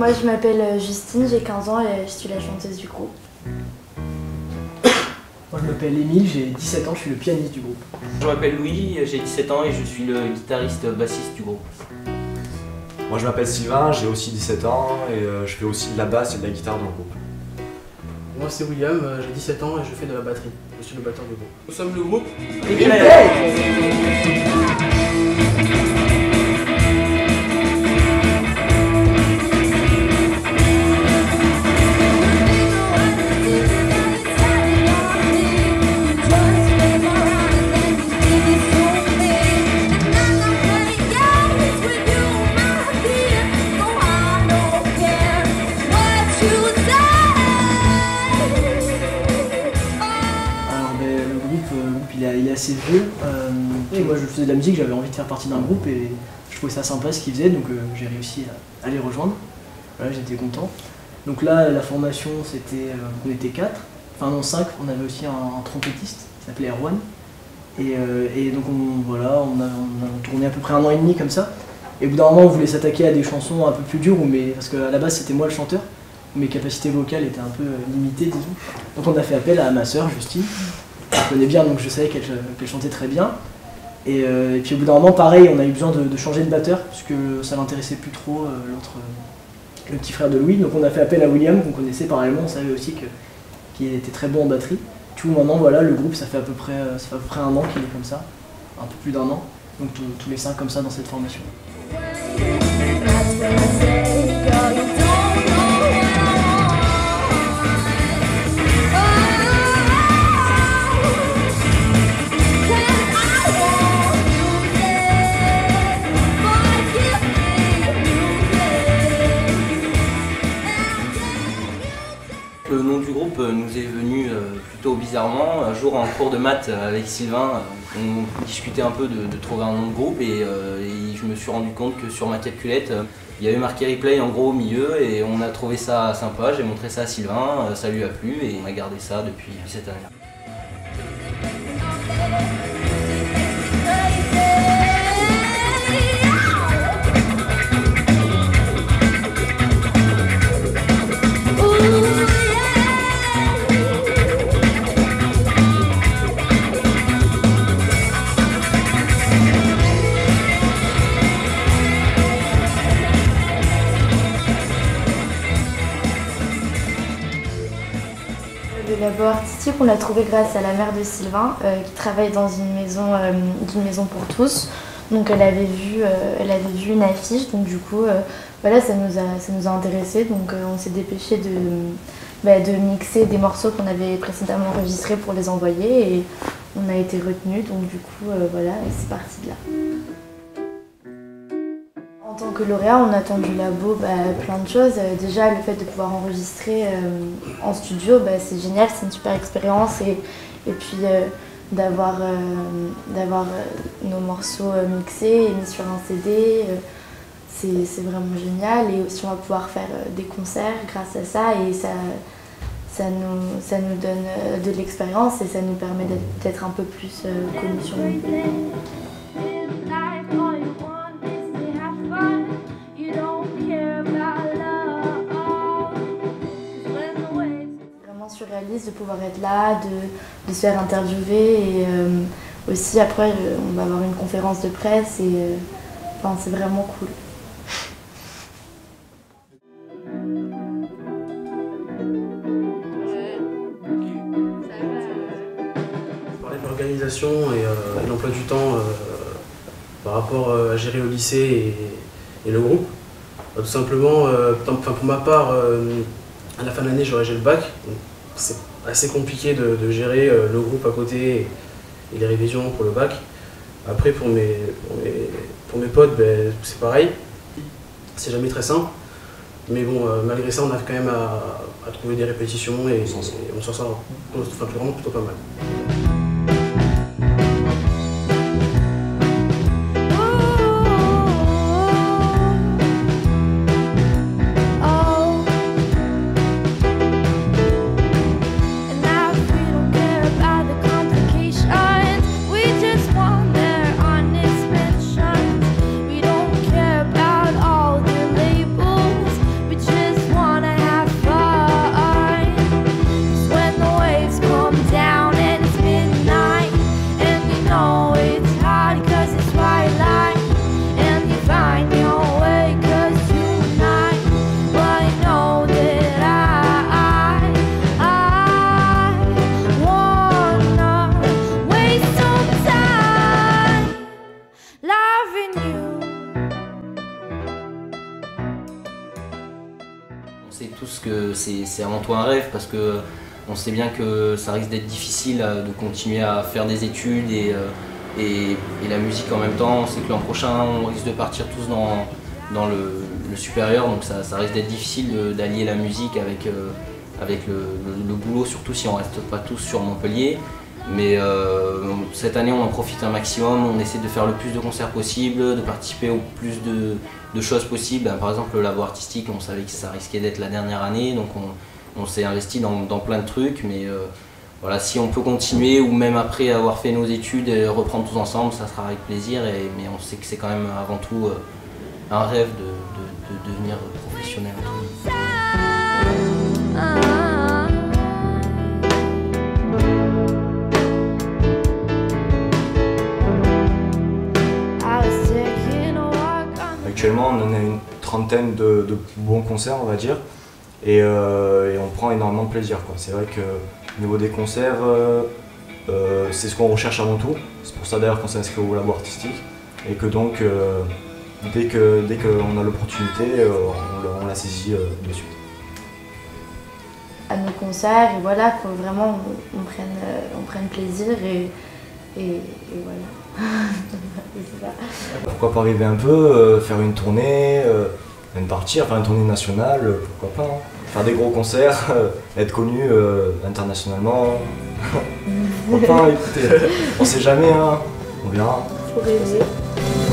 Moi je m'appelle Justine, j'ai 15 ans et je suis la chanteuse du groupe. Moi je m'appelle Émile, j'ai 17 ans, je suis le pianiste du groupe. Je m'appelle Louis, j'ai 17 ans et je suis le guitariste bassiste du groupe. Moi je m'appelle Sylvain, j'ai aussi 17 ans et je fais aussi de la basse et de la guitare dans le groupe. Moi c'est William, j'ai 17 ans et je fais de la batterie. Je suis le batteur du groupe. Nous sommes le groupe Éclair. Il est assez vieux, et moi je faisais de la musique, j'avais envie de faire partie d'un groupe et je trouvais ça sympa ce qu'ils faisaient, donc j'ai réussi à les rejoindre. Voilà, j'étais content. Donc là la formation c'était, on était 4, enfin non 5, on avait aussi un trompettiste qui s'appelait Erwan. Et donc on a tourné à peu près 1 an et demi comme ça. Et au bout d'un moment on voulait s'attaquer à des chansons un peu plus dures, parce qu'à la base c'était moi le chanteur, mes capacités vocales étaient un peu limitées disons. Donc on a fait appel à ma sœur Justine. Je connais bien, donc je savais qu'elle chantait très bien. Et puis au bout d'un moment, pareil, on a eu besoin de changer de batteur, parce que ça l'intéressait plus trop, le petit frère de Louis. Donc on a fait appel à William, qu'on connaissait parallèlement, on savait aussi qu'il était très bon en batterie. Du coup maintenant, voilà, le groupe, ça fait à peu près 1 an qu'il est comme ça, un peu plus d'1 an. Donc tous les 5 comme ça dans cette formation. Le nom du groupe nous est venu plutôt bizarrement. Un jour en cours de maths avec Sylvain, on discutait un peu de trouver un nom de groupe et je me suis rendu compte que sur ma calculette, il y avait marqué Replay en gros au milieu et on a trouvé ça sympa. J'ai montré ça à Sylvain, ça lui a plu et on a gardé ça depuis cette année. Le labo artistique, on l'a trouvé grâce à la mère de Sylvain, qui travaille dans une maison pour tous. Donc elle avait vu une affiche, donc du coup, voilà, ça nous a intéressés. Donc on s'est dépêché de mixer des morceaux qu'on avait précédemment enregistrés pour les envoyer et on a été retenus. Donc du coup, voilà, c'est parti de là. En tant que lauréat, on attend du labo plein de choses. Déjà, le fait de pouvoir enregistrer en studio, c'est génial, c'est une super expérience. Et puis d'avoir nos morceaux mixés et mis sur un CD, c'est vraiment génial. Et aussi, on va pouvoir faire des concerts grâce à ça. Et ça nous donne de l'expérience et ça nous permet d'être un peu plus connus sur nous. Surréaliste de pouvoir être là, de se faire interviewer et aussi après on va avoir une conférence de presse et enfin, c'est vraiment cool. Je parlais de l'organisation et l'emploi du temps par rapport à gérer le lycée et le groupe. Tout simplement, pour ma part, à la fin de l'année j'aurai le bac. C'est assez compliqué de gérer le groupe à côté et les révisions pour le bac. Après pour mes potes, c'est pareil, c'est jamais très simple. Mais bon, malgré ça on arrive quand même à trouver des répétitions et on s'en sort vraiment plutôt pas mal. We don't care about all the labels, we just que c'est avant tout un rêve, parce que on sait bien que ça risque d'être difficile de continuer à faire des études et la musique en même temps. On sait que l'an prochain on risque de partir tous dans le supérieur, donc ça risque d'être difficile d'allier la musique avec le boulot, surtout si on ne reste pas tous sur Montpellier. Mais cette année on en profite un maximum, on essaie de faire le plus de concerts possible, de participer au plus de choses possibles. Par exemple le labo artistique, on savait que ça risquait d'être la dernière année, donc on s'est investi dans plein de trucs. Mais voilà, si on peut continuer, ou même après avoir fait nos études et reprendre tous ensemble, ça sera avec plaisir. Mais on sait que c'est quand même avant tout un rêve de devenir professionnel. Actuellement, on en a une trentaine de bons concerts, on va dire, et on prend énormément de plaisir, quoi. C'est vrai qu'au niveau des concerts, c'est ce qu'on recherche avant tout. C'est pour ça d'ailleurs qu'on s'est inscrit au labo artistique, et que donc, dès qu'on a l'opportunité, on la saisit de suite. À nos concerts, et voilà, faut vraiment on prenne plaisir et voilà. Pourquoi pas arriver un peu, faire une tournée, même partir, faire une tournée nationale, pourquoi pas, hein. Faire des gros concerts, être connu internationalement. Pourquoi pas, écoutez, on sait jamais, hein. On verra. Faut rêver.